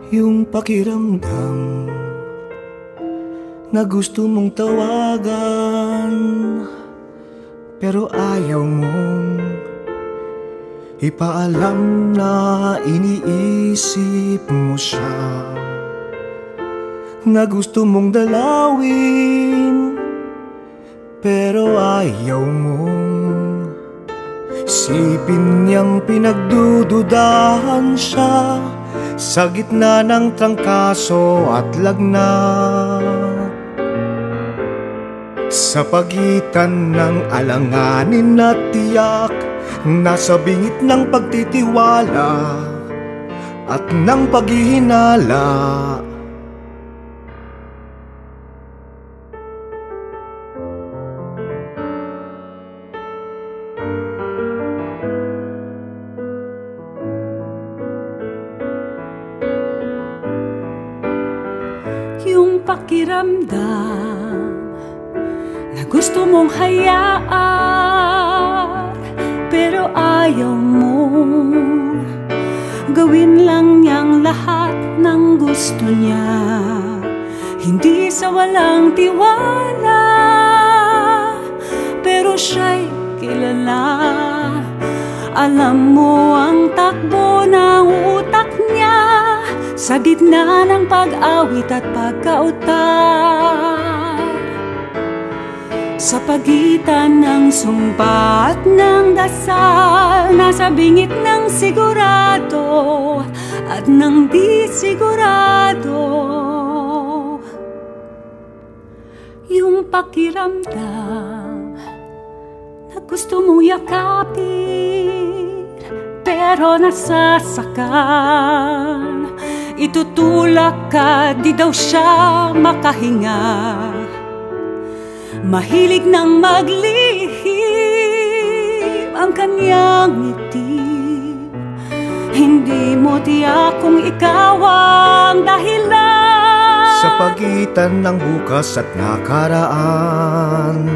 Yung pakiramdam na gusto mong tawagan, pero ayaw mong ipaalam na iniisip mo siya, na gusto mong dalawin, pero ayaw mong isipin niyang pinagdududahan siya sa gitna ng trangkaso at lagnat, sa pagitan ng alanganin at tiyak, nasa bingit ng pagtitiwala at ng paghihinala. Yung pakiramdam na gusto mong hayaan, pero ayaw mong gawin lang niyang lahat ng gusto niya. Hindi sa walang tiwala, pero siya'y kilala. Alam mo ang takbo ng utak niya sa gitna ng pag-awit at pagkautar, sa pagitan ng sumpa at ng dasal, nasa bingit ng sigurado at ng di sigurado. Yung pakiramdam na gusto mong yakapin, pero nasasakal. Itutulak ka, di daw siya makahinga. Mahilig nang maglihim ang kanyang ngiti. Hindi mo tiyak kung ikaw ang dahilan sa pagitan ng bukas at nakaraan,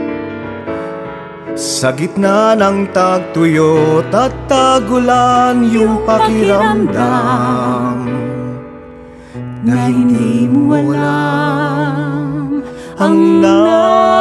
sa gitna ng tagtuyot at tagulan. Yung pakiramdam na hindi mo alam ang